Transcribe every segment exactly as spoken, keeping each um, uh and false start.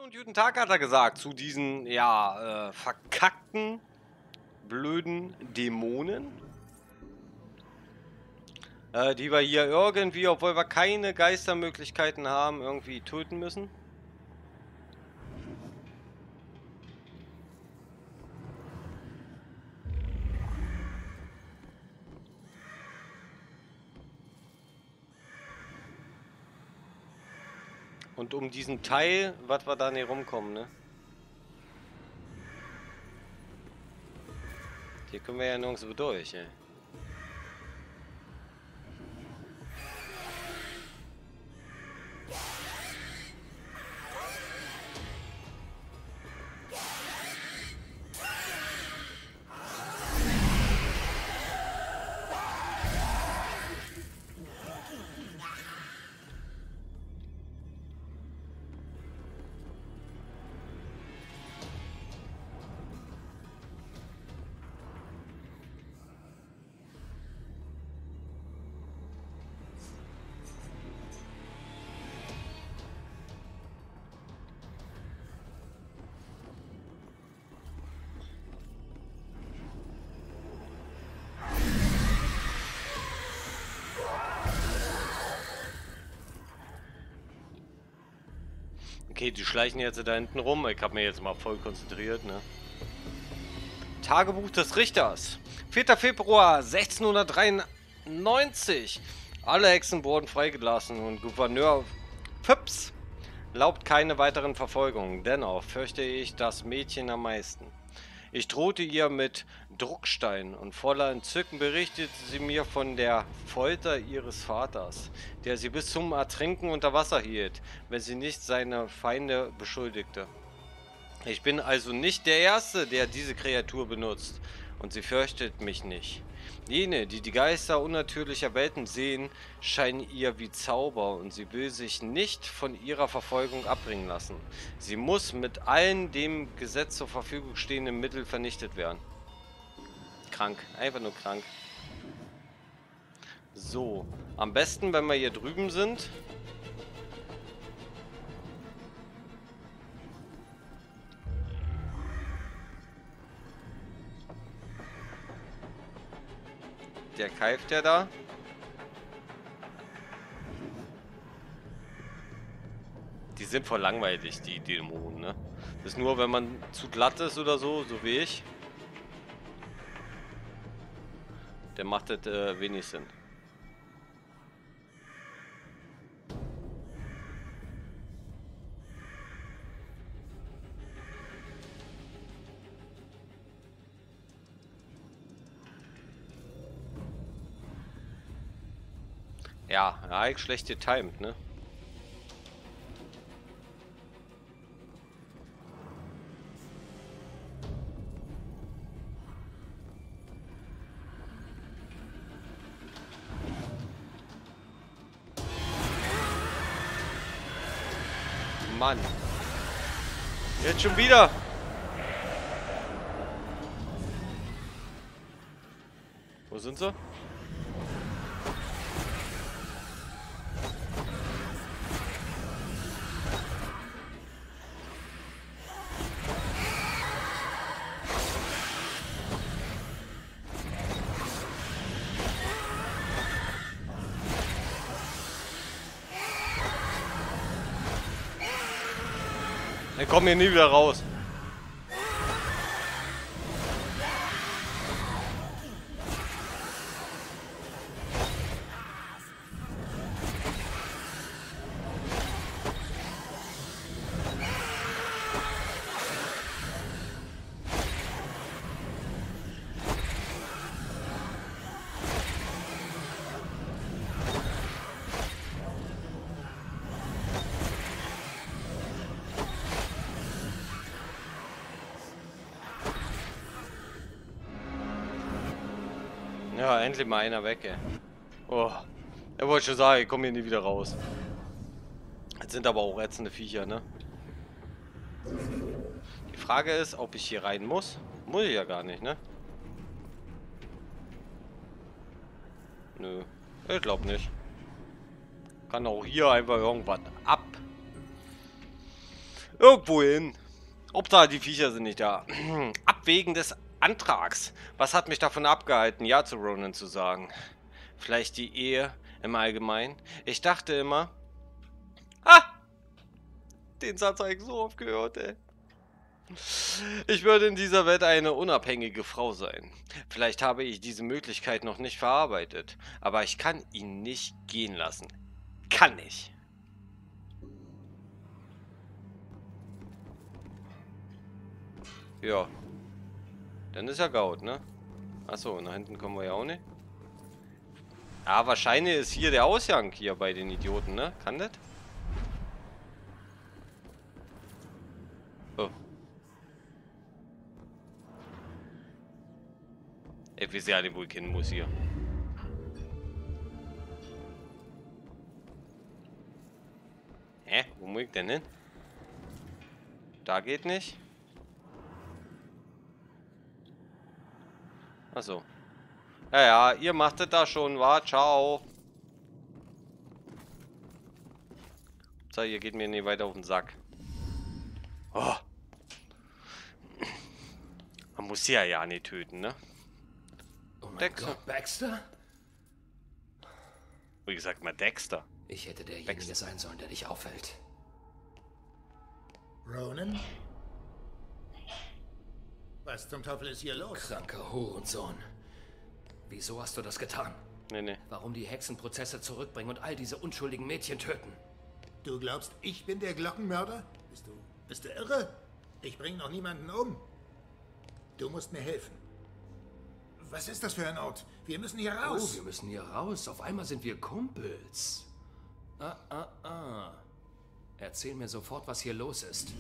und guten Tag, hat er gesagt, zu diesen, ja, äh, verkackten, blöden Dämonen. Äh, die wir hier irgendwie, obwohl wir keine Geistermöglichkeiten haben, irgendwie töten müssen. Und um diesen Teil, was wir da nicht rumkommen, ne? Hier können wir ja nirgendwo durch, ey. Okay, die schleichen jetzt da hinten rum. Ich habe mir jetzt mal voll konzentriert, ne? Tagebuch des Richters. vierter Februar sechzehnhundertdreiundneunzig. Alle Hexen wurden freigelassen und Gouverneur Phipps erlaubt keine weiteren Verfolgungen. Dennoch fürchte ich das Mädchen am meisten. Ich drohte ihr mit Druckstein und voller Entzücken berichtete sie mir von der Folter ihres Vaters, der sie bis zum Ertrinken unter Wasser hielt, wenn sie nicht seine Feinde beschuldigte. Ich bin also nicht der Erste, der diese Kreatur benutzt, und sie fürchtet mich nicht. Jene, die die Geister unnatürlicher Welten sehen, scheinen ihr wie Zauber, und sie will sich nicht von ihrer Verfolgung abbringen lassen. Sie muss mit allen dem Gesetz zur Verfügung stehenden Mitteln vernichtet werden. Krank, einfach nur krank. So, am besten, wenn wir hier drüben sind. Der keift ja da. Die sind voll langweilig, die Dämonen, ne? Das ist nur, wenn man zu glatt ist oder so, so wie ich. Der macht das äh, wenig Sinn. Ja, eigentlich schlecht getimed, ne? Mann. Jetzt schon wieder. Wo sind sie? Wir kommen hier nie wieder raus. Ja, endlich mal einer weg, ey. Oh, er wollte schon sagen, ich komme hier nie wieder raus. Jetzt sind aber auch ätzende Viecher, ne? Die Frage ist, ob ich hier rein muss. Muss ich ja gar nicht, ne? Nö, ich glaube nicht. Kann auch hier einfach irgendwas ab. Irgendwo hin. Hauptsache, die Viecher sind nicht da. Abwägen des Antrags. Was hat mich davon abgehalten, Ja zu Ronan zu sagen? Vielleicht die Ehe im Allgemeinen? Ich dachte immer... Ah! Den Satz habe ich so oft gehört, ey. Ich würde in dieser Welt eine unabhängige Frau sein. Vielleicht habe ich diese Möglichkeit noch nicht verarbeitet. Aber ich kann ihn nicht gehen lassen. Kann nicht. Ja. Dann ist ja Gaut, ne? Achso, nach hinten kommen wir ja auch nicht. Ah, wahrscheinlich ist hier der Ausgang hier bei den Idioten, ne? Kann das? Oh. Ich weiß ja nicht, wo ich hin muss hier. Hä? Wo muss ich denn hin? Da geht nicht. Achso. Ja, ja, ihr macht das da schon, wa? Ciao. So, ihr geht mir nicht weiter auf den Sack. Oh. Man muss sie ja ja nicht töten, ne? Oh mein Dexter. Gott, Baxter? Wie gesagt, mal Dexter. Ich hätte derjenige Baxter. sein sollen, der dich aufhält. Ronan? Was zum Teufel ist hier los? Kranker Hurensohn. Wieso hast du das getan? Nee, nee. Warum die Hexenprozesse zurückbringen und all diese unschuldigen Mädchen töten? Du glaubst, ich bin der Glockenmörder? Bist du, bist du irre? Ich bringe noch niemanden um. Du musst mir helfen. Was ist das für ein Ort? Wir müssen hier Oh, raus. wir müssen hier raus. Auf einmal sind wir Kumpels. Ah, ah, ah. Erzähl mir sofort, was hier los ist.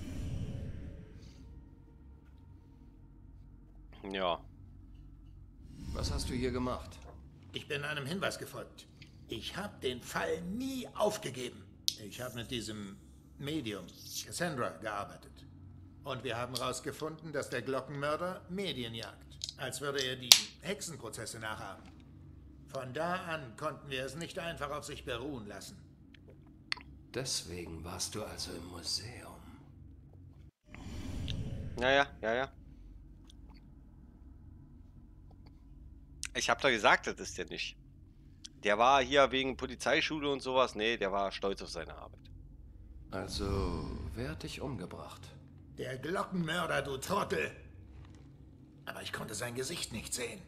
Ja. Was hast du hier gemacht? Ich bin einem Hinweis gefolgt. Ich habe den Fall nie aufgegeben. Ich habe mit diesem Medium, Cassandra, gearbeitet. Und wir haben herausgefunden, dass der Glockenmörder Medien jagt. Als würde er die Hexenprozesse nachahmen. Von da an konnten wir es nicht einfach auf sich beruhen lassen. Deswegen warst du also im Museum. Ja, ja, ja, ja. Ich hab da gesagt, das ist der nicht. Der war hier wegen Polizeischule und sowas. Nee, der war stolz auf seine Arbeit. Also, wer hat dich umgebracht? Der Glockenmörder, du Trottel! Aber ich konnte sein Gesicht nicht sehen.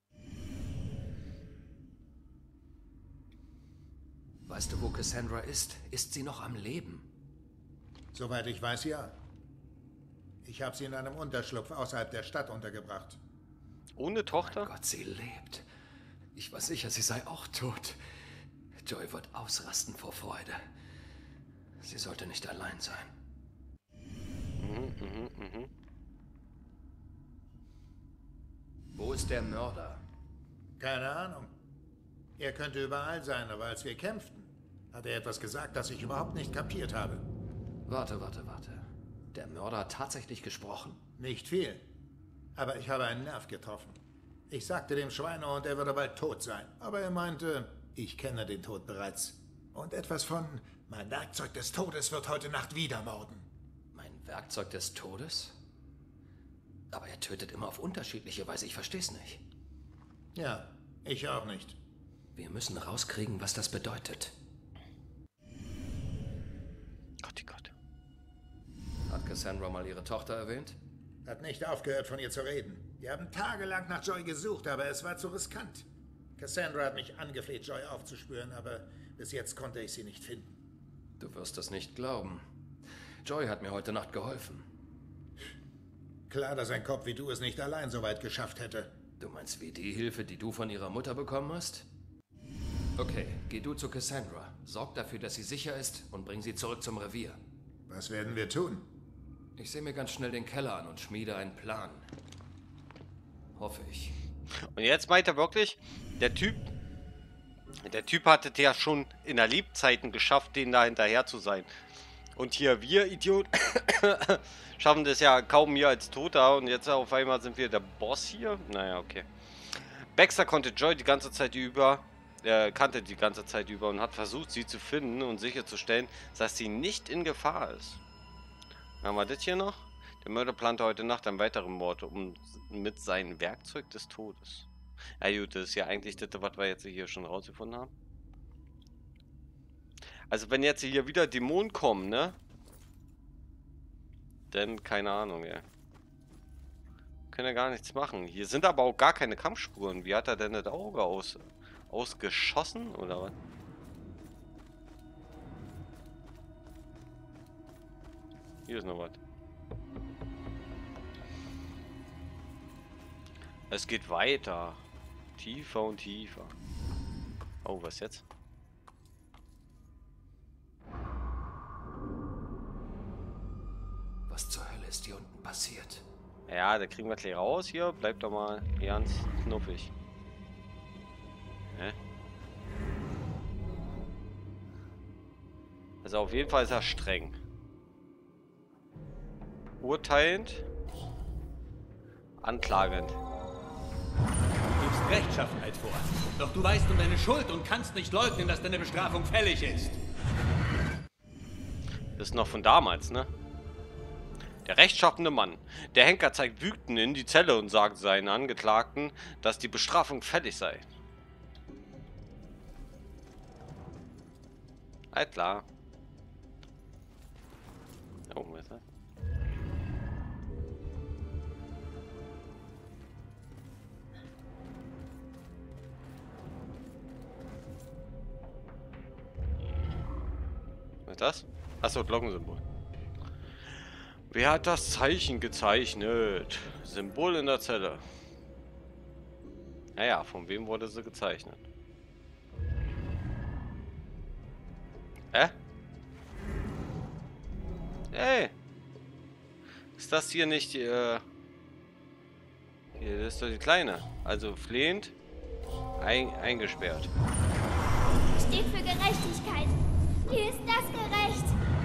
Weißt du, wo Cassandra ist? Ist sie noch am Leben? Soweit ich weiß, ja. Ich habe sie in einem Unterschlupf außerhalb der Stadt untergebracht. Ohne Tochter? Gott, sie lebt. Ich war sicher, sie sei auch tot. Joy wird ausrasten vor Freude. Sie sollte nicht allein sein. Mhm, mhm, mhm. Wo ist der Mörder? Keine Ahnung. Er könnte überall sein, aber als wir kämpften, hat er etwas gesagt, das ich überhaupt nicht kapiert habe. Warte, warte, warte. Der Mörder hat tatsächlich gesprochen? Nicht viel. Aber ich habe einen Nerv getroffen. Ich sagte dem Schweinehund, er würde bald tot sein. Aber er meinte, ich kenne den Tod bereits. Und etwas von, mein Werkzeug des Todes wird heute Nacht wieder morden. Mein Werkzeug des Todes? Aber er tötet immer auf unterschiedliche Weise. Ich versteh's nicht. Ja, ich auch nicht. Wir müssen rauskriegen, was das bedeutet. Gott, Gott. Hat Cassandra mal ihre Tochter erwähnt? Hat nicht aufgehört, von ihr zu reden. Wir haben tagelang nach Joy gesucht, aber es war zu riskant. Cassandra hat mich angefleht, Joy aufzuspüren, aber bis jetzt konnte ich sie nicht finden. Du wirst es nicht glauben. Joy hat mir heute Nacht geholfen. Klar, dass ein Kopf wie du es nicht allein so weit geschafft hätte. Du meinst wie die Hilfe, die du von ihrer Mutter bekommen hast? Okay, geh du zu Cassandra. Sorg dafür, dass sie sicher ist und bring sie zurück zum Revier. Was werden wir tun? Ich sehe mir ganz schnell den Keller an und schmiede einen Plan. Hoffe ich. Und jetzt meint er wirklich, der Typ, der Typ hatte ja schon in der Lebzeiten geschafft, denen da hinterher zu sein. Und hier wir Idioten schaffen das ja kaum hier als Toter und jetzt auf einmal sind wir der Boss hier. Naja, okay. Baxter konnte Joy die ganze Zeit über, äh, kannte die ganze Zeit über und hat versucht, sie zu finden und sicherzustellen, dass sie nicht in Gefahr ist. Haben wir das hier noch? Der Mörder plante heute Nacht einen weiteren Mord um mit seinem Werkzeug des Todes. Ja gut, das ist ja eigentlich das, was wir jetzt hier schon rausgefunden haben. Also wenn jetzt hier wieder Dämonen kommen, ne? Denn keine Ahnung, ja. Können ja gar nichts machen. Hier sind aber auch gar keine Kampfspuren. Wie hat er denn das Auge aus, ausgeschossen oder was? Hier ist noch was. Es geht weiter. Tiefer und tiefer. Oh, was jetzt? Was zur Hölle ist hier unten passiert? Ja, da kriegen wir gleich raus hier. Bleibt doch mal ganz knuffig. Hä? Also auf jeden Fall ist er streng. Urteilend. Anklagend. Du gibst Rechtschaffenheit vor. Doch du weißt um deine Schuld und kannst nicht leugnen, dass deine Bestrafung fällig ist. Das ist noch von damals, ne? Der rechtschaffene Mann. Der Henker zeigt wütend in die Zelle und sagt seinen Angeklagten, dass die Bestrafung fällig sei. Halt klar. Oh, was ist das? Was ist das? Achso, Glockensymbol. Wer hat das Zeichen gezeichnet? Symbol in der Zelle. Naja, von wem wurde sie gezeichnet? Hä? Ey! Ist das hier nicht die, äh... Hier, das ist doch die Kleine. Also flehend ein, eingesperrt. Steht für Gerechtigkeit. Hier ist das gerecht.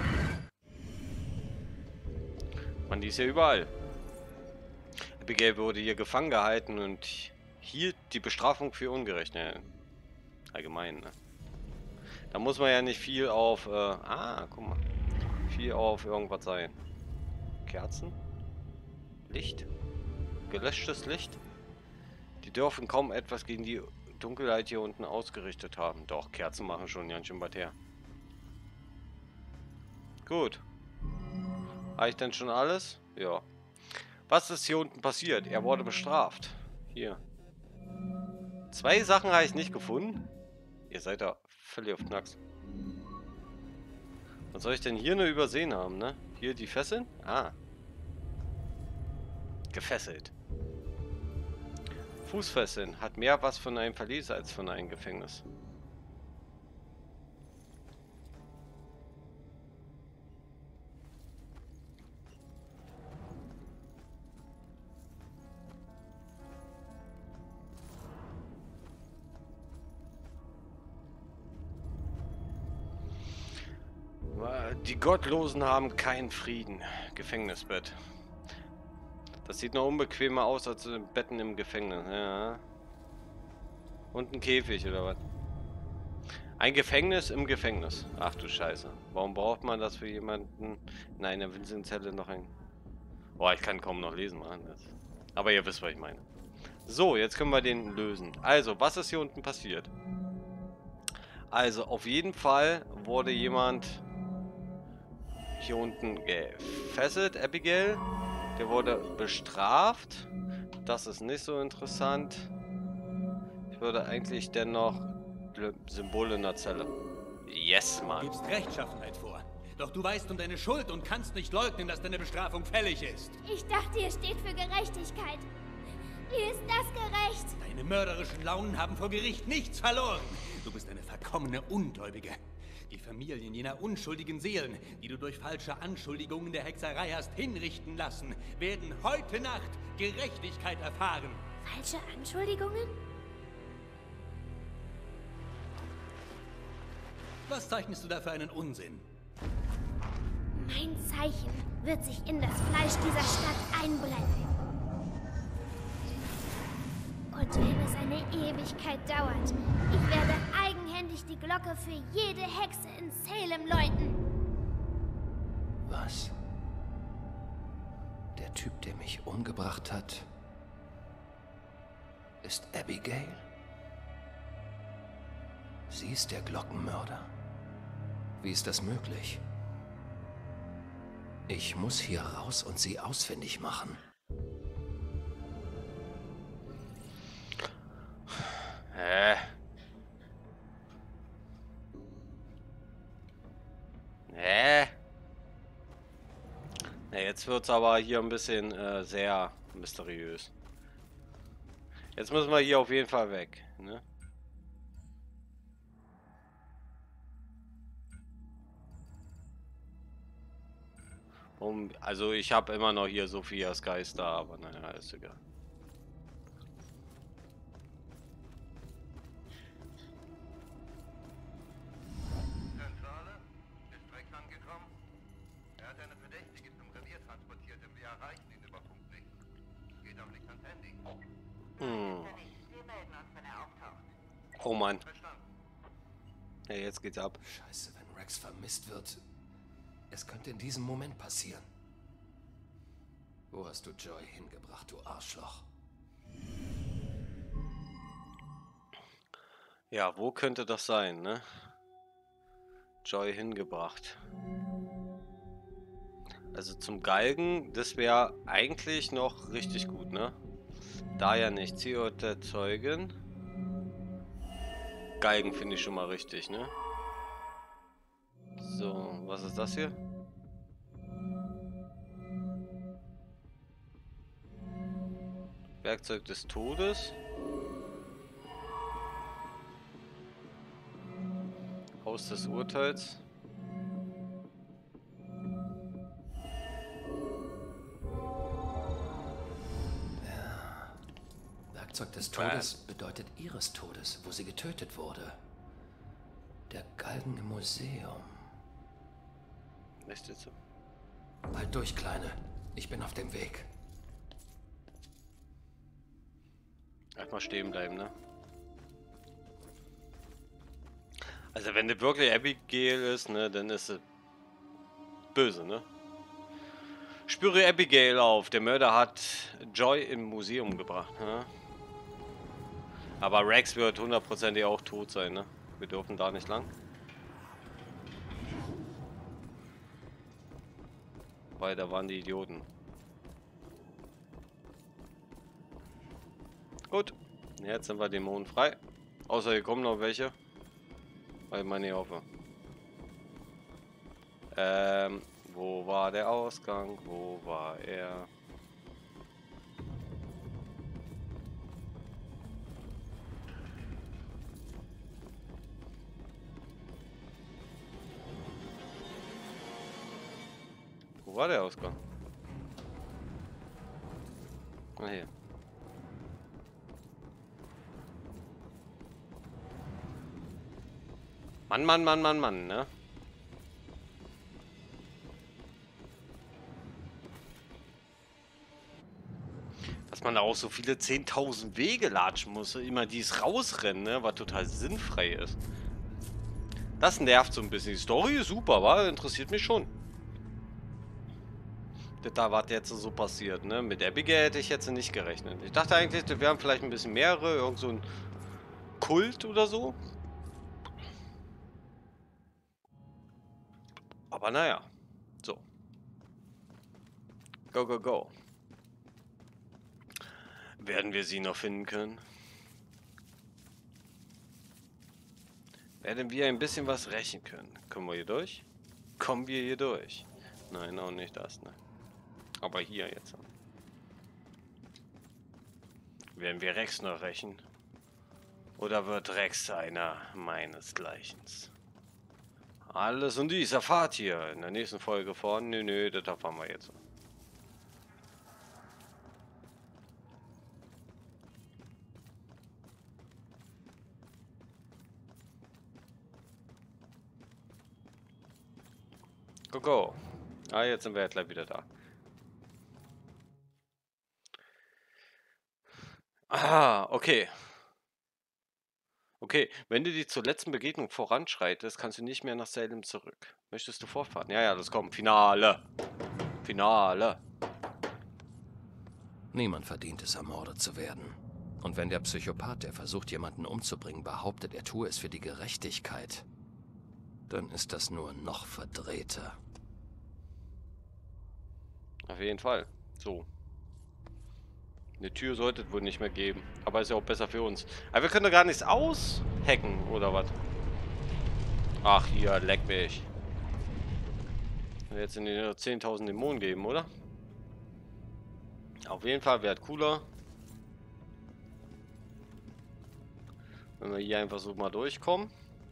Man, die ist ja überall. Abigail wurde hier gefangen gehalten und hielt die Bestrafung für ungerecht. Ne? Allgemein, ne? Da muss man ja nicht viel auf... Äh, ah, guck mal. Viel auf irgendwas sein. Kerzen? Licht? Gelöschtes Licht? Die dürfen kaum etwas gegen die Dunkelheit hier unten ausgerichtet haben. Doch, Kerzen machen schon ganz schön was her. Gut. Habe ich denn schon alles? Ja. Was ist hier unten passiert? Er wurde bestraft. Hier. Zwei Sachen habe ich nicht gefunden. Ihr seid da völlig auf Knacks. Was soll ich denn hier nur übersehen haben, ne? Hier die Fesseln? Ah. Gefesselt. Fußfesseln. Hat mehr was von einem Verlies als von einem Gefängnis. Die Gottlosen haben keinen Frieden. Gefängnisbett. Das sieht noch unbequemer aus als Betten im Gefängnis. Ja. Und ein Käfig oder was? Ein Gefängnis im Gefängnis. Ach du Scheiße. Warum braucht man das für jemanden in einer winzigen Zelle noch ein... Boah, ich kann kaum noch lesen, Mann. Aber ihr wisst, was ich meine. So, jetzt können wir den lösen. Also, was ist hier unten passiert? Also, auf jeden Fall wurde jemand... hier unten gefesselt, Abigail. Der wurde bestraft. Das ist nicht so interessant. Ich würde eigentlich dennoch Symbol in der Zelle. Yes, Mann. Du gibst Rechtschaffenheit vor. Doch du weißt um deine Schuld und kannst nicht leugnen, dass deine Bestrafung fällig ist. Ich dachte, ihr steht für Gerechtigkeit. Hier ist das gerecht. Deine mörderischen Launen haben vor Gericht nichts verloren. Du bist eine verkommene Ungläubige. Die Familien jener unschuldigen Seelen, die du durch falsche Anschuldigungen der Hexerei hast hinrichten lassen, werden heute Nacht Gerechtigkeit erfahren. Falsche Anschuldigungen? Was zeichnest du da für einen Unsinn? Mein Zeichen wird sich in das Fleisch dieser Stadt einbrennen. Und wenn es eine Ewigkeit dauert, ich werde eigenhändig die Glocke für jede Hexe in Salem läuten. Was? Der Typ, der mich umgebracht hat, ist Abigail? Sie ist der Glockenmörder. Wie ist das möglich? Ich muss hier raus und sie ausfindig machen. Hä? Hä? Ja, jetzt wird's aber hier ein bisschen äh, sehr mysteriös. Jetzt müssen wir hier auf jeden Fall weg, ne? Um, also ich habe immer noch hier Sophias Geist da, aber naja, ist egal. Zentrale, ist Rex angekommen? Er hat eine Verdächtige zum Revier transportiert und wir erreichen ihn über Funk nicht. Geht auch nicht ans Handy. Hm. Wir melden uns, wenn er auftaucht. Oh Mann. Verstanden. Ja, jetzt geht's ab. Scheiße, wenn Rex vermisst wird. Es könnte in diesem Moment passieren. Wo hast du Joy hingebracht, du Arschloch? Ja, wo könnte das sein, ne? Joy hingebracht. Also zum Galgen, das wäre eigentlich noch richtig gut, ne? Da ja nicht. Zielort der Zeugen. Galgen finde ich schon mal richtig, ne? So, was ist das hier? Werkzeug des Todes. Haus des Urteils. Werkzeug des Todes bedeutet ihres Todes, wo sie getötet wurde. Der Galgen im Museum. Echt jetzt so? Halt durch, Kleine. Ich bin auf dem Weg. Erstmal stehen bleiben, ne? Also wenn du wirklich Abigail ist, ne, dann ist sie böse, ne? Spüre Abigail auf. Der Mörder hat Joy im Museum gebracht, ne? Aber Rex wird hundertprozentig auch tot sein, ne? Wir dürfen da nicht lang. Weil da waren die Idioten. Gut. Jetzt sind wir dämonenfrei. Außer hier kommen noch welche. Weil man nicht hoffe. Ähm, wo war der Ausgang? Wo war er? Wo war der Ausgang? Ah, hier. Mann, Mann, Mann, Mann, Mann, ne? Dass man da auch so viele zehntausend Wege latschen muss, immer dies rausrennen, ne? Was total sinnfrei ist. Das nervt so ein bisschen. Die Story ist super, war interessiert mich schon. Da was jetzt so passiert, ne? Mit Abigail hätte ich jetzt nicht gerechnet. Ich dachte eigentlich, wir wären vielleicht ein bisschen mehrere, irgend so ein Kult oder so. Aber naja, so. Go, go, go. Werden wir sie noch finden können? Werden wir ein bisschen was rächen können? Kommen wir hier durch? Kommen wir hier durch? Nein, auch nicht das, ne? Aber hier jetzt. Werden wir Rex noch rächen? Oder wird Rex einer meinesgleichen? Alles und dies erfahrt ihr in der nächsten Folge von... Nö, nö, das erfahren wir jetzt. Go, go. Ah, jetzt sind wir ja gleich wieder da. Ah, okay. Okay, wenn du die zur letzten Begegnung voranschreitest, kannst du nicht mehr nach Salem zurück. Möchtest du fortfahren? Ja, ja, das kommt. Finale. Finale. Niemand verdient es, ermordet zu werden. Und wenn der Psychopath, der versucht, jemanden umzubringen, behauptet, er tue es für die Gerechtigkeit, dann ist das nur noch verdrehter. Auf jeden Fall. So. Eine Tür sollte es wohl nicht mehr geben. Aber ist ja auch besser für uns. Aber wir können doch gar nichts aushacken, oder was? Ach, hier, leck mich. Jetzt sind die nur zehntausend Dämonen geben, oder? Auf jeden Fall wäre es cooler, wenn wir hier einfach so mal durchkommen.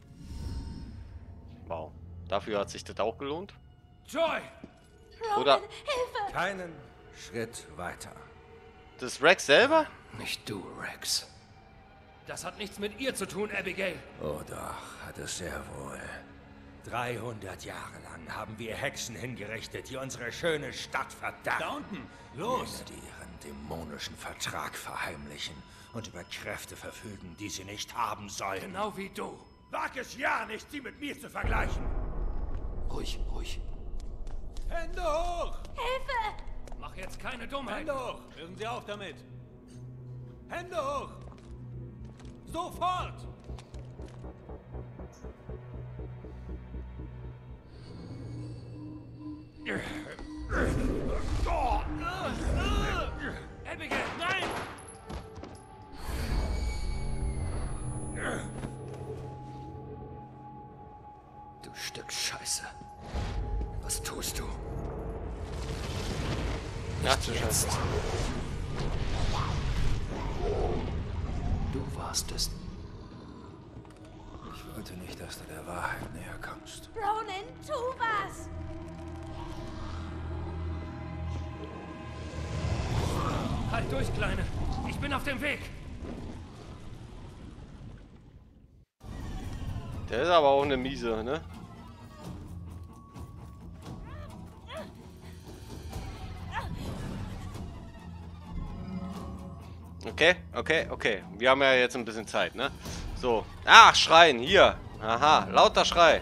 Wow. Dafür hat sich das auch gelohnt. Joy! Oder Hilfe! Keinen Schritt weiter. das ist Rex selber? Nicht du, Rex. Das hat nichts mit ihr zu tun, Abigail. Oh doch, hat es sehr wohl. dreihundert Jahre lang haben wir Hexen hingerichtet, die unsere schöne Stadt verdammt. Da unten! Los! Die ihren dämonischen Vertrag verheimlichen und über Kräfte verfügen, die sie nicht haben sollen. Genau wie du. Wag es ja nicht, sie mit mir zu vergleichen. Ruhig, ruhig. Hände hoch! Hilfe! Mach jetzt keine Dummheit. Hände hoch! Hören Sie auf damit! Hände hoch! Sofort! Abigail, nein! Du Stück Scheiße. Was tust du? Ach du Scheiße. Du warst es. Ich wollte nicht, dass du der Wahrheit näher kommst. Ronan, tu was! Halt durch, Kleine. Ich bin auf dem Weg. Der ist aber auch eine miese, ne? Okay, okay, okay. Wir haben ja jetzt ein bisschen Zeit, ne? So. Ach, schreien, hier. Aha, lauter Schrei.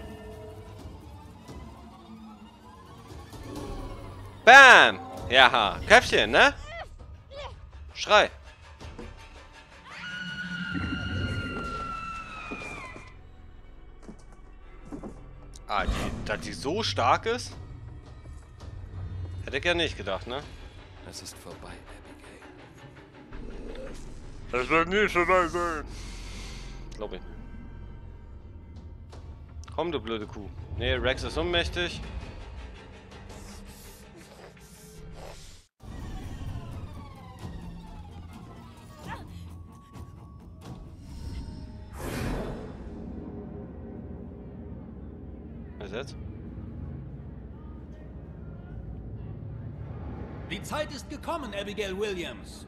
Bam! Ja, Köpfchen, ne? Schrei. Ah, die, dass die so stark ist? Hätte ich ja nicht gedacht, ne? Es ist vorbei, Abigail. Das wird nie vorbei sein. Glaube ich. Komm, du blöde Kuh. Nee, Rex ist ohnmächtig. Was jetzt? Die Zeit ist gekommen, Abigail Williams.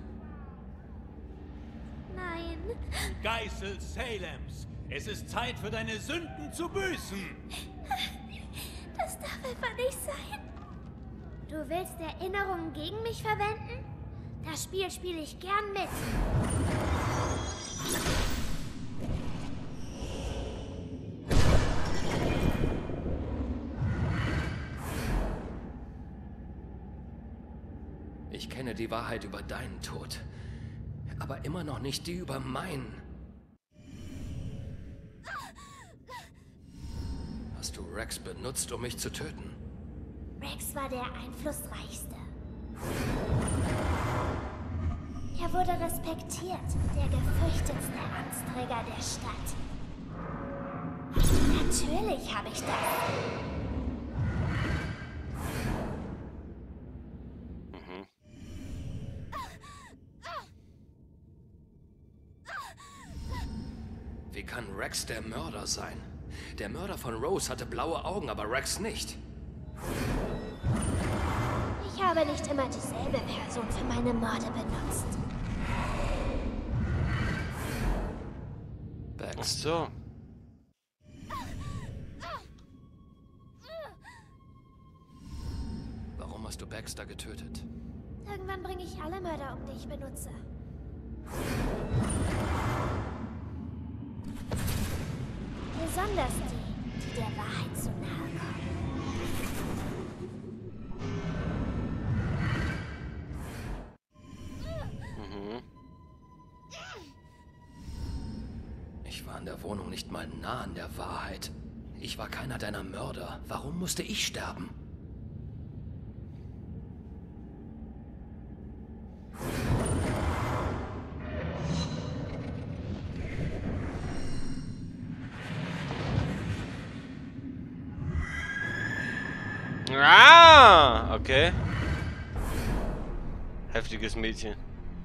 Nein. Geißel Salems. Es ist Zeit für deine Sünden zu büßen. Das darf einfach nicht sein. Du willst Erinnerungen gegen mich verwenden? Das Spiel spiele ich gern mit. Ich kenne die Wahrheit über deinen Tod, aber immer noch nicht die über meinen. Hast du Rex benutzt, um mich zu töten? Rex war der einflussreichste. Er wurde respektiert, der gefürchtetste Amtsträger der Stadt. Natürlich habe ich das. Wie kann Rex der Mörder sein? Der Mörder von Rose hatte blaue Augen, aber Rex nicht. Ich habe nicht immer dieselbe Person für meine Morde benutzt. Ach Bax, so. warum hast du Baxter getötet? Irgendwann bringe ich alle Mörder um, die ich benutze. Besonders die, die der Wahrheit zu nahe kommen. an der Wohnung nicht mal nah an der Wahrheit. Ich war keiner deiner Mörder. Warum musste ich sterben? Ah, okay. Heftiges Mädchen.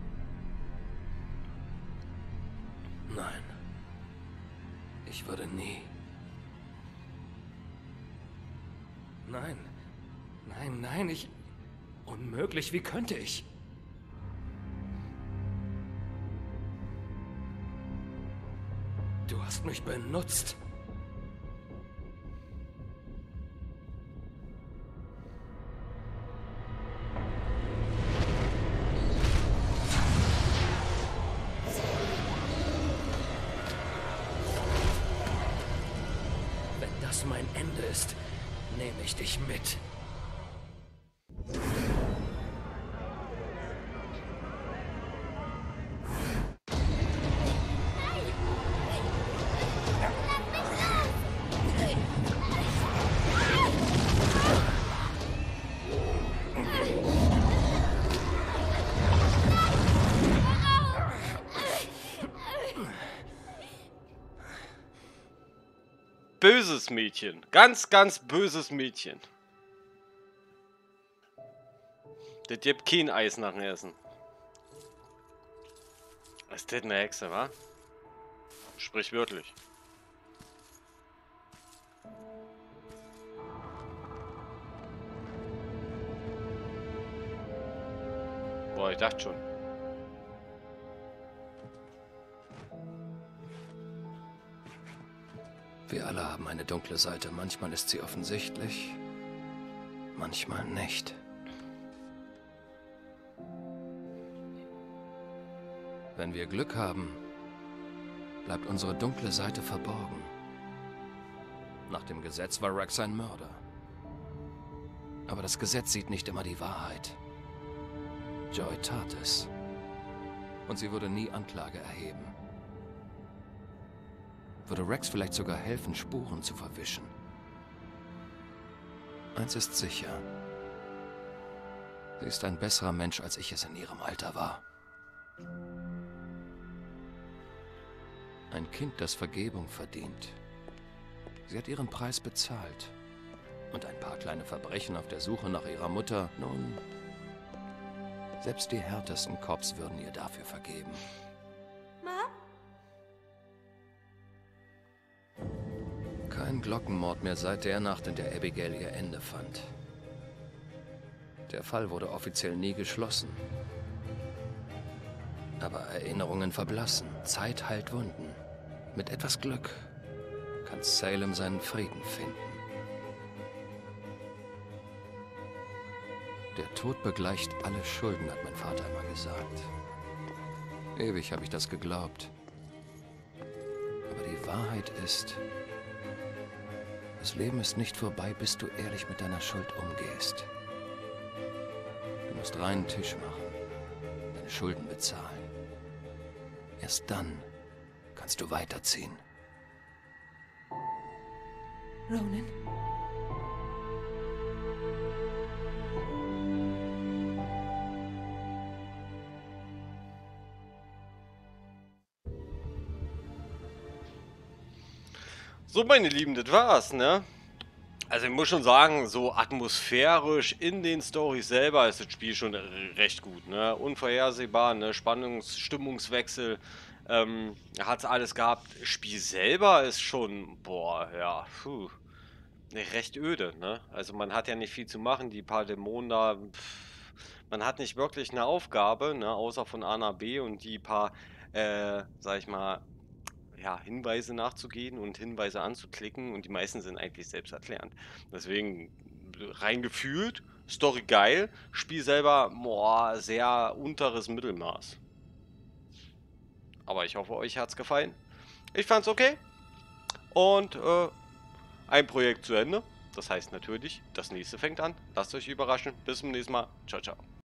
Nein. Ich würde nie. Nein. Nein, nein, ich... Unmöglich, wie könnte ich? Du hast mich benutzt. Wenn das mein Ende ist, nehme ich dich mit. Böses Mädchen. Ganz, ganz böses Mädchen. Das gibt kein Eis nach dem Essen. Ist das eine Hexe, wa? Sprichwörtlich. Boah, ich dachte schon. Wir alle haben eine dunkle Seite. Manchmal ist sie offensichtlich, manchmal nicht. Wenn wir Glück haben, bleibt unsere dunkle Seite verborgen. Nach dem Gesetz war Rex ein Mörder. Aber das Gesetz sieht nicht immer die Wahrheit. Joy tat es. Und sie würde nie Anklage erheben. Würde Rex vielleicht sogar helfen, Spuren zu verwischen. Eins ist sicher. Sie ist ein besserer Mensch, als ich es in ihrem Alter war. Ein Kind, das Vergebung verdient. Sie hat ihren Preis bezahlt. Und ein paar kleine Verbrechen auf der Suche nach ihrer Mutter, nun... Selbst die härtesten Cops würden ihr dafür vergeben. Kein Glockenmord mehr seit der Nacht, in der Abigail ihr Ende fand. Der Fall wurde offiziell nie geschlossen. Aber Erinnerungen verblassen, Zeit heilt Wunden. Mit etwas Glück kann Salem seinen Frieden finden. Der Tod begleicht alle Schulden, hat mein Vater immer gesagt. Ewig habe ich das geglaubt. Aber die Wahrheit ist... Das Leben ist nicht vorbei, bis du ehrlich mit deiner Schuld umgehst. Du musst reinen Tisch machen, deine Schulden bezahlen. Erst dann kannst du weiterziehen. Ronan? So, meine Lieben, das war's, ne? Also ich muss schon sagen, so atmosphärisch in den Storys selber ist das Spiel schon recht gut, ne? Unvorhersehbar, ne? Spannungs-, Stimmungswechsel, ähm, hat's alles gehabt. Spiel selber ist schon, boah, ja, puh, recht öde, ne? Also man hat ja nicht viel zu machen, die paar Dämonen da, pff, man hat nicht wirklich eine Aufgabe, ne? Außer von A nach B und die paar, äh, sag ich mal, ja, Hinweise nachzugehen und Hinweise anzuklicken und die meisten sind eigentlich selbsterklärend. Deswegen rein gefühlt, Story geil, Spiel selber, boah, sehr unteres Mittelmaß. Aber ich hoffe, euch hat's gefallen. Ich fand's okay. Und äh, ein Projekt zu Ende. Das heißt natürlich, das nächste fängt an. Lasst euch überraschen. Bis zum nächsten Mal. Ciao, ciao.